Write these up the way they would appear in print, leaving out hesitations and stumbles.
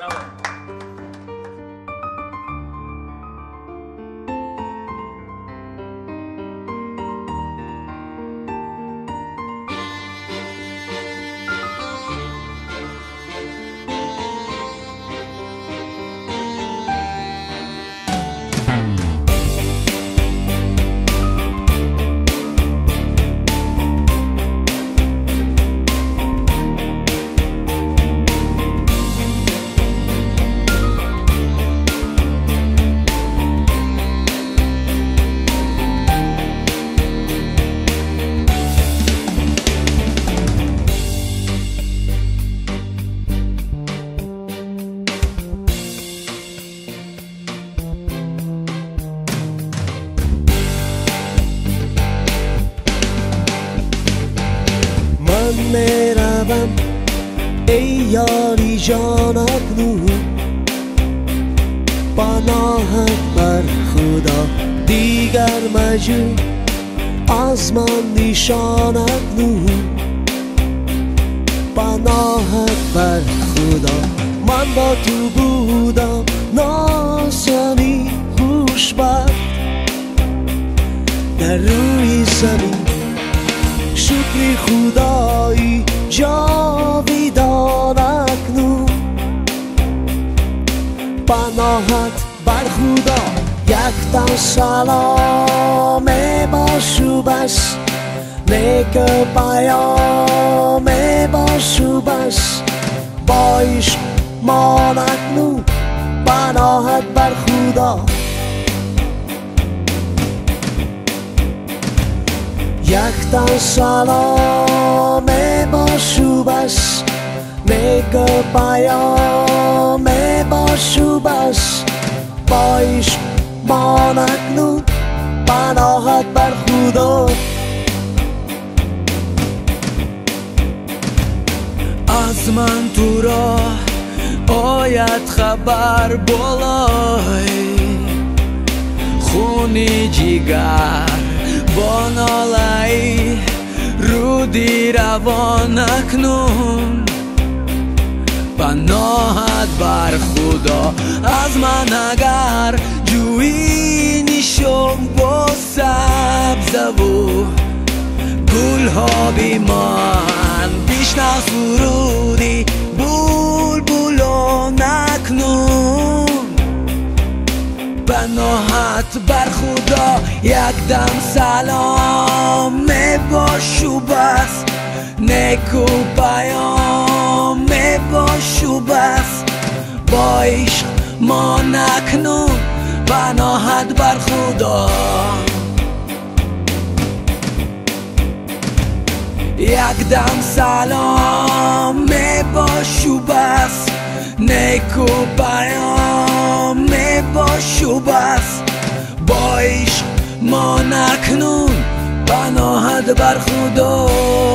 میروم ای یاری جان اکنون پناهت بر خدا دیگر مجو از من نشان اکنون پناهت بر خدا من با تو بودم ناسمی خوشبخت در روی زمین شکر خدایی جاویدان اکنون پناهت بر خدا یک دم سلام باشو بس نیک پیام باشو بس با عشق مان اکنون پناهت بر خدا یک دم سلام باشو بس نیک پیام باشو بس با عشق مان اکنون پناهت بر خدا از من تو را آید خبر بالای خونی جیگر با نالایی رودی روان اکنون پناهت بر خدا از من اگر جویی نشم با سبز و گل ها بی من بیشنا سرودی بلبلان اکنون پناهت بر خدا یک دم سلام باشو بس نیک و پیام باشو بس با عشق مان اکنون پناهت بر خدا یک دم سلام باشو بس نیک و پیام باشو بس با عشق مان اکنون پناهت بر خدا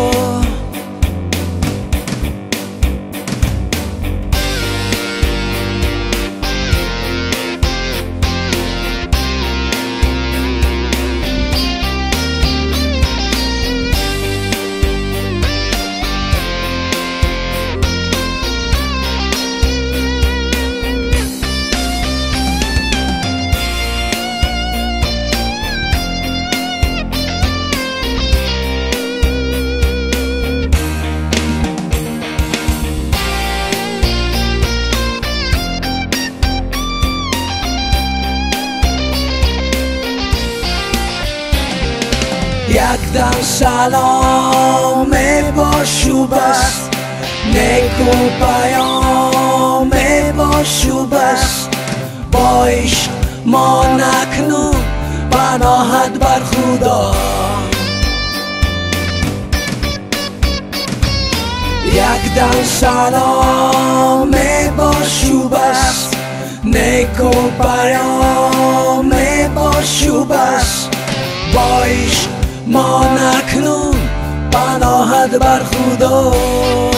یک دم سلام باشو بس نیک و پیام باشو بس با عشق مان اکنون پناهت بر خدا یک دم سلام باشو بس نیک و پیام باشو بس با عشق مان اکنون پناهت بر خدا